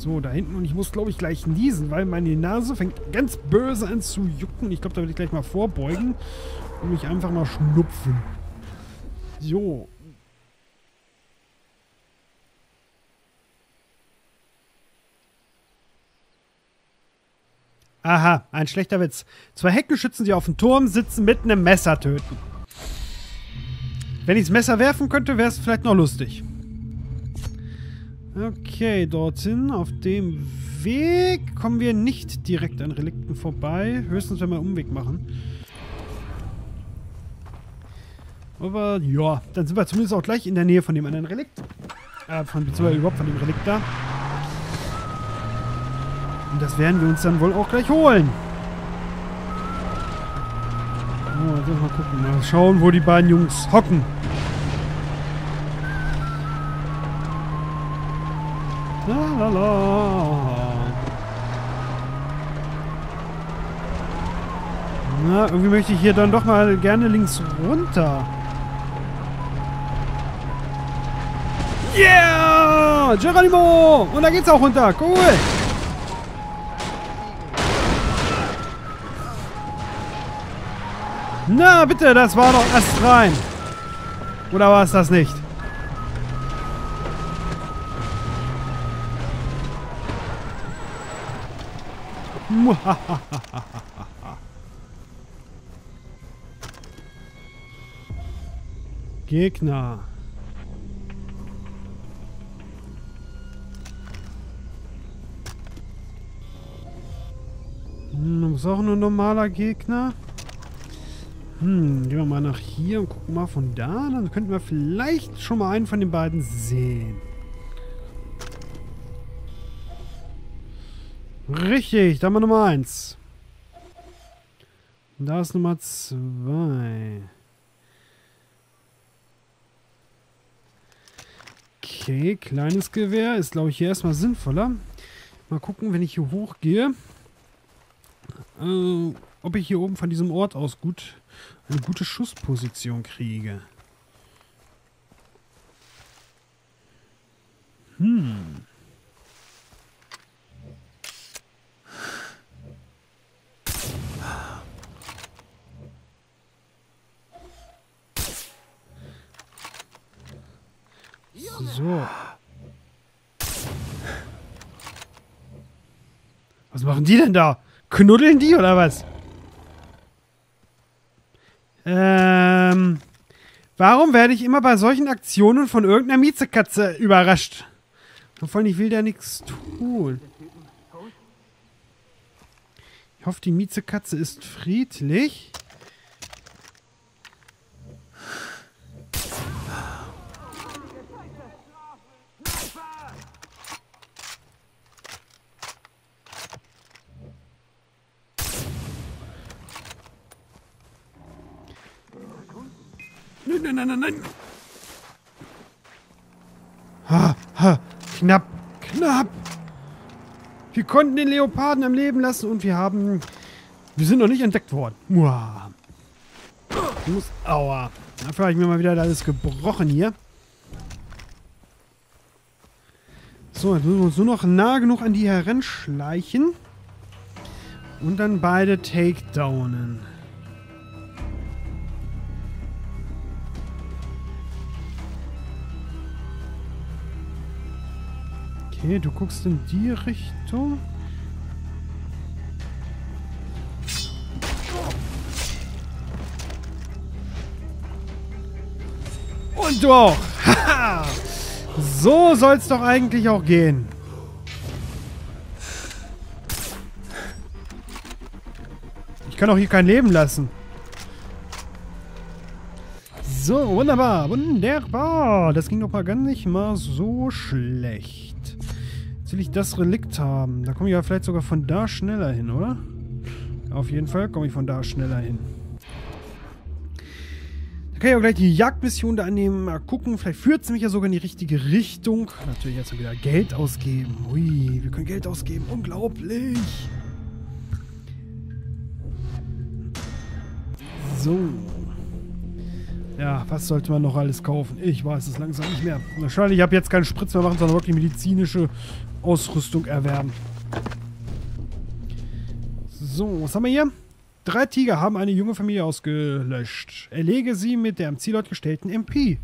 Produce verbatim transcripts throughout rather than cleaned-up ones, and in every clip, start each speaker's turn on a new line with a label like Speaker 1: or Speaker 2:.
Speaker 1: So, da hinten. Und ich muss, glaube ich, gleich niesen, weil meine Nase fängt ganz böse an zu jucken. Ich glaube, da will ich gleich mal vorbeugen und mich einfach mal schnupfen. So. Aha, ein schlechter Witz. Zwei Heckenschützen, die auf dem Turm sitzen, mit einem Messer töten. Wenn ich das Messer werfen könnte, wäre es vielleicht noch lustig. Okay, dorthin, auf dem Weg kommen wir nicht direkt an Relikten vorbei. Höchstens, wenn wir einen Umweg machen. Aber, ja, dann sind wir zumindest auch gleich in der Nähe von dem anderen Relikt. Äh, von, beziehungsweise überhaupt von dem Relikt da. Und das werden wir uns dann wohl auch gleich holen. Oh, jetzt mal gucken. Mal schauen, wo die beiden Jungs hocken. La la la. Na, irgendwie möchte ich hier dann doch mal gerne links runter. Yeah! Geronimo! Und da geht's auch runter. Cool! Na, bitte, das war doch erst rein. Oder war es das nicht? Gegner. Hm, ist auch nur ein normaler Gegner. Hm, gehen wir mal nach hier und gucken mal von da. Dann könnten wir vielleicht schon mal einen von den beiden sehen. Richtig, da haben wir Nummer eins. Da ist Nummer zwei. Okay, kleines Gewehr ist, glaube ich, hier erstmal sinnvoller. Mal gucken, wenn ich hier hochgehe, äh, ob ich hier oben von diesem Ort aus gut eine gute Schussposition kriege. Hm. So. Was machen die denn da? Knuddeln die oder was? Ähm. Warum werde ich immer bei solchen Aktionen von irgendeiner Miezekatze überrascht? Vor allem, ich will da nichts tun. Ich hoffe, die Miezekatze ist friedlich. Nein, nein, nein, nein, nein. Ha, ha, knapp, knapp. Wir konnten den Leoparden am Leben lassen und wir haben... Wir sind noch nicht entdeckt worden. Uah. Muss, aua. Dafür habe ich mir mal wieder alles gebrochen hier. So, jetzt müssen wir uns nur noch nah genug an die heranschleichen. Und dann beide takedownen. Okay, du guckst in die Richtung. Und du auch. Haha. So soll's doch eigentlich auch gehen. Ich kann auch hier kein Leben lassen. So, wunderbar, wunderbar. Das ging doch mal gar nicht mal so schlecht. Jetzt will ich das Relikt haben. Da komme ich ja vielleicht sogar von da schneller hin, oder? Auf jeden Fall komme ich von da schneller hin. Da kann ich auch gleich die Jagdmission da annehmen. Mal gucken, vielleicht führt es mich ja sogar in die richtige Richtung. Natürlich jetzt wieder Geld ausgeben. Ui, wir können Geld ausgeben. Unglaublich. So. Ja, was sollte man noch alles kaufen? Ich weiß es langsam nicht mehr. Wahrscheinlich habe ich jetzt keinen Spritz mehr machen, sondern wirklich medizinische Ausrüstung erwerben. So, was haben wir hier? Drei Tiger haben eine junge Familie ausgelöscht. Erlege sie mit der am Zielort gestellten M P.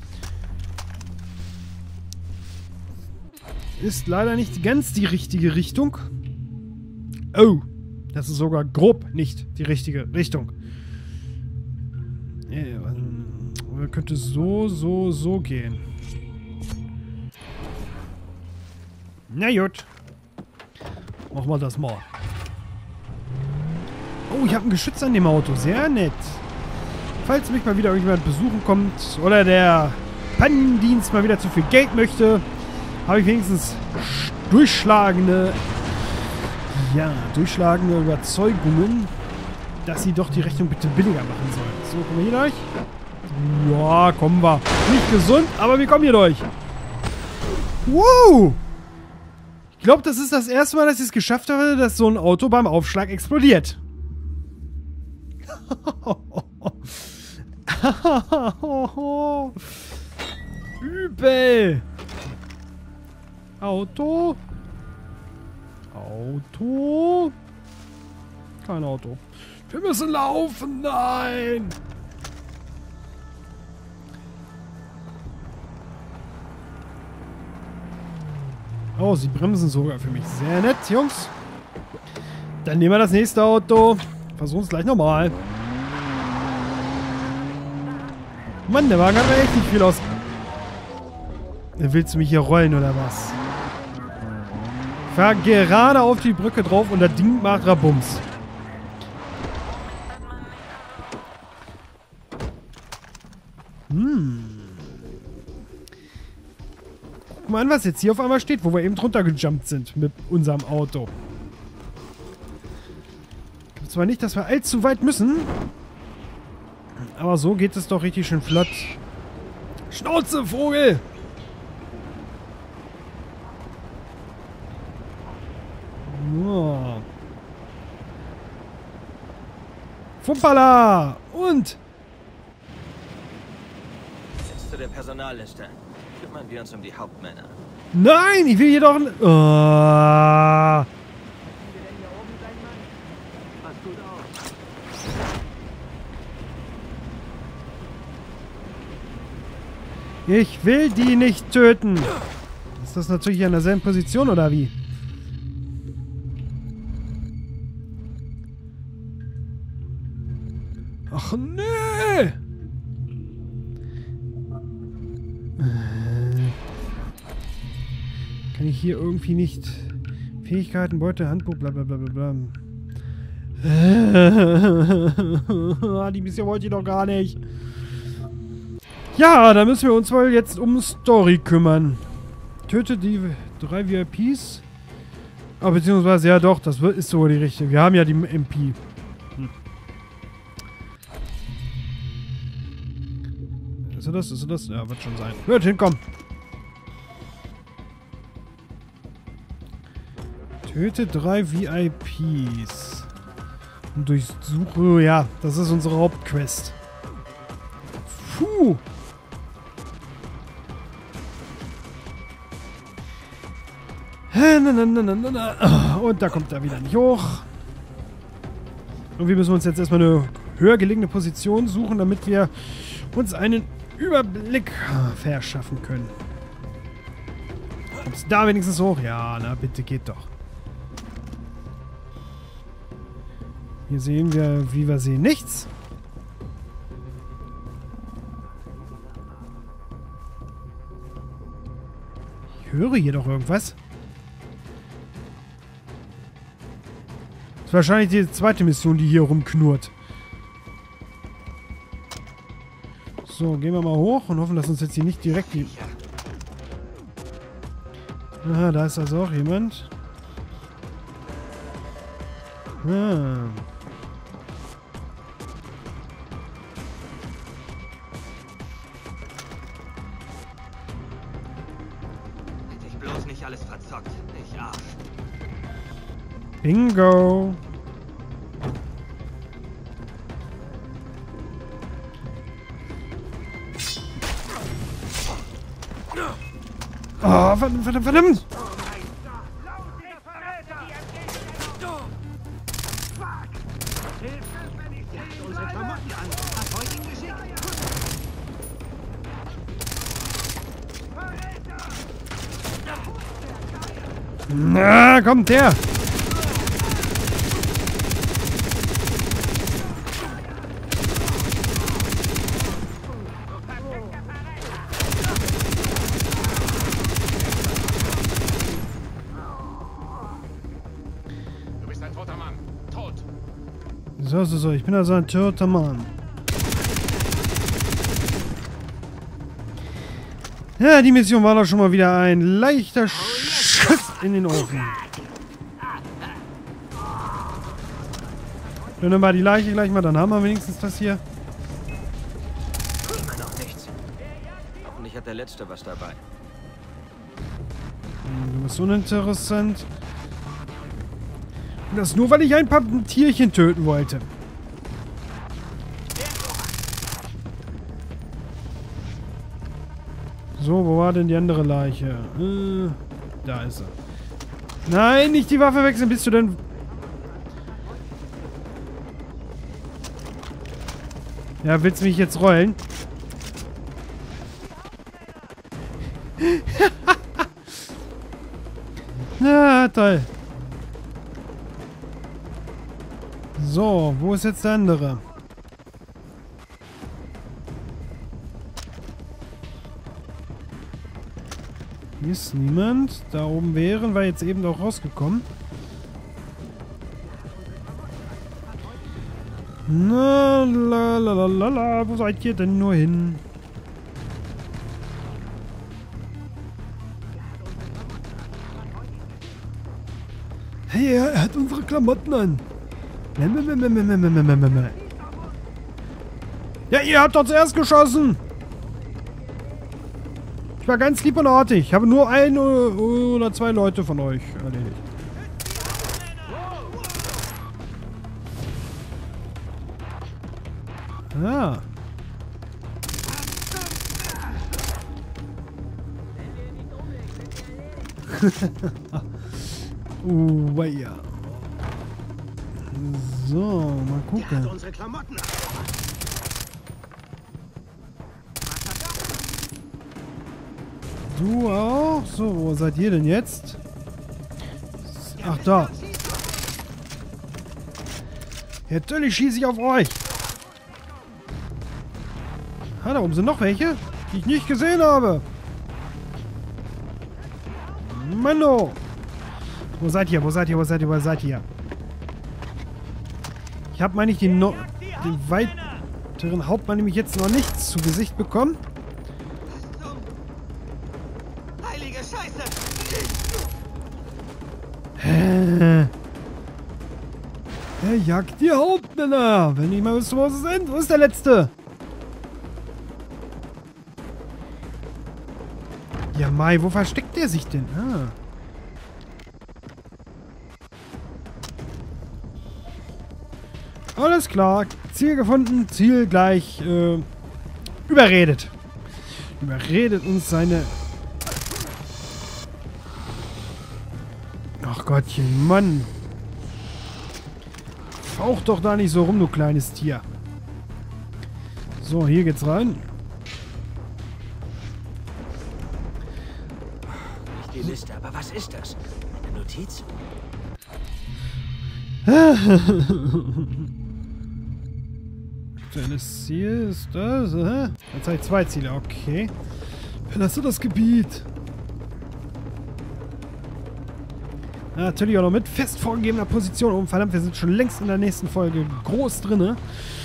Speaker 1: Ist leider nicht ganz die richtige Richtung. Oh, das ist sogar grob nicht die richtige Richtung. Ja, man könnte so, so, so gehen. Na gut. Machen wir das mal. Oh, ich habe ein Geschütz an dem Auto. Sehr nett. Falls mich mal wieder irgendjemand besuchen kommt oder der Pannendienst mal wieder zu viel Geld möchte, habe ich wenigstens durchschlagende, ja, durchschlagende Überzeugungen, dass sie doch die Rechnung bitte billiger machen sollen. So, kommen wir hier durch? Ja, kommen wir. Nicht gesund, aber wir kommen hier durch. Wow! Ich glaube, das ist das erste Mal, dass ich es geschafft habe, dass so ein Auto beim Aufschlag explodiert. Übel. Auto. Auto. Kein Auto. Wir müssen laufen. Nein. Oh, sie bremsen sogar für mich. Sehr nett, Jungs. Dann nehmen wir das nächste Auto. Versuchen es gleich nochmal. Mann, der Wagen hat mir echt nicht viel aus. Willst du mich hier rollen oder was? Fahr gerade auf die Brücke drauf und das Ding macht Rabums. Hm. Guck mal an, was jetzt hier auf einmal steht, wo wir eben drunter gejumpt sind mit unserem Auto. Ich glaube zwar nicht, dass wir allzu weit müssen, aber so geht es doch richtig schön flott. Schnauze, Vogel! Oh. Fumpala! Und?
Speaker 2: Jetzt zu der Personalliste. Kümmern wir uns um die Hauptmänner.
Speaker 1: Nein, ich will hier doch... Oh. Ich will die nicht töten. Ist das natürlich in derselben Position, oder wie? Ach, nee! Kann ich hier irgendwie nicht... Fähigkeiten, Beute, Handbuch, bla bla bla bla bla. Die Mission wollte ich doch gar nicht. Ja, da müssen wir uns wohl jetzt um Story kümmern. Töte die drei V I Ps. Aber beziehungsweise, ja doch, das ist so die richtige. Wir haben ja die M P. Hm. Ist das? Ist das? Ja, wird schon sein. Wird hinkommen. Töte drei V I Ps. Und durchsuche... Ja, das ist unsere Hauptquest. Puh. Und da kommt er wieder nicht hoch. Und wir müssen uns jetzt erstmal eine höher gelegene Position suchen, damit wir uns einen Überblick verschaffen können. Kommst da wenigstens hoch? Ja, na bitte, geht doch. Hier sehen wir, wie wir sehen, nichts. Ich höre hier doch irgendwas. Das ist wahrscheinlich die zweite Mission, die hier rumknurrt. So, gehen wir mal hoch und hoffen, dass uns jetzt hier nicht direkt die... Aha, da ist also auch jemand. Ah.
Speaker 2: Hätte ich bloß nicht alles verzockt. Ich Arsch.
Speaker 1: Bingo. Oh, verdammt, verdammt, verdammt!
Speaker 3: Unsere Klamotten an. Was heute geschickt?
Speaker 1: Na, kommt der!
Speaker 3: Du bist ein toter Mann. Tot.
Speaker 1: So, so, so. Ich bin also ein toter Mann. Ja, die Mission war doch schon mal wieder ein leichter Schuss in den Ofen. Dann nehmen wir die Leiche gleich mal, dann haben wir wenigstens das hier.
Speaker 2: Immer noch nichts. Hoffentlich hat der Letzte was dabei.
Speaker 1: Du bist uninteressant. Und das nur, weil ich ein paar Tierchen töten wollte. So, wo war denn die andere Leiche? Äh, da ist er. Nein, nicht die Waffe wechseln, bist du denn... Ja, willst du mich jetzt rollen? Na, toll. So, wo ist jetzt der andere? Hier ist niemand. Da oben wären wir jetzt eben doch rausgekommen. Na, la, la, la, la, la. Wo seid ihr denn nur hin? Hey, er hat unsere Klamotten an. Ja, ihr habt doch zuerst geschossen. Ich war ganz lieb und artig. Ich habe nur ein oder zwei Leute von euch erledigt. Ah. uh, ja. So, mal gucken.
Speaker 3: Unsere Klamotten.
Speaker 1: Du auch? So, wo seid ihr denn jetzt? Ach, da. Ja, natürlich schieße ich auf euch. Ah, da oben sind noch welche, die ich nicht gesehen habe. Mano. Wo seid ihr? Wo seid ihr? Wo seid ihr? Wo seid ihr? Ich habe, meine ich, den, no den weiteren Hauptmann nämlich jetzt noch nicht zu Gesicht bekommen.
Speaker 3: Heilige Scheiße!
Speaker 1: Hä? Er jagt die Hauptmänner. Wenn ich mal wüsste, wo sie sind. Wo ist der Letzte? Ja, Mai, wo versteckt der sich denn? Ah. Alles klar. Ziel gefunden. Ziel gleich äh, überredet. Überredet uns seine... Ach Gottchen, Mann. Fauch doch da nicht so rum, du kleines Tier. So, hier geht's rein.
Speaker 2: Nicht die Liste, aber was ist das? Eine Notiz?
Speaker 1: Aktuelles Ziel ist das. Äh? Jetzt habe ich zwei Ziele, okay. Verlasse das Gebiet. Ja, natürlich auch noch mit fest vorgegebener Position. Oh, verdammt, wir sind schon längst in der nächsten Folge groß drin.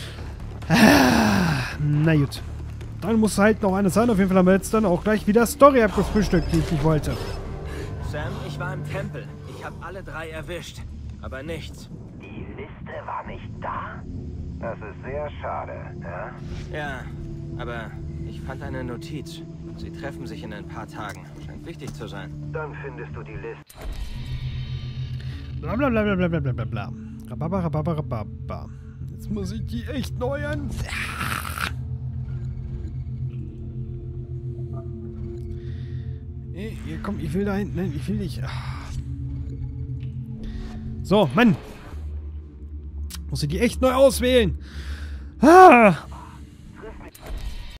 Speaker 1: Ah, na gut. Dann muss halt noch eine sein. Auf jeden Fall haben wir jetzt dann auch gleich wieder Story abgefrühstückt, die ich nicht wollte.
Speaker 2: Sam, ich war im Tempel. Ich habe alle drei erwischt. Aber nichts.
Speaker 4: Die Liste war nicht da? Das ist sehr schade, ja?
Speaker 2: Ja, aber ich fand eine Notiz. Sie treffen sich in ein paar Tagen. Scheint wichtig zu sein.
Speaker 4: Dann findest du die Liste.
Speaker 1: Bla bla bla bla bla bla bla bla. Rababa, rababa, rababa. Jetzt muss ich die echt neu an... Nee, hier, komm, ich will da hinten. Nein, ich will nicht. Ah. So, Mann. Muss ich die echt neu auswählen. Ah.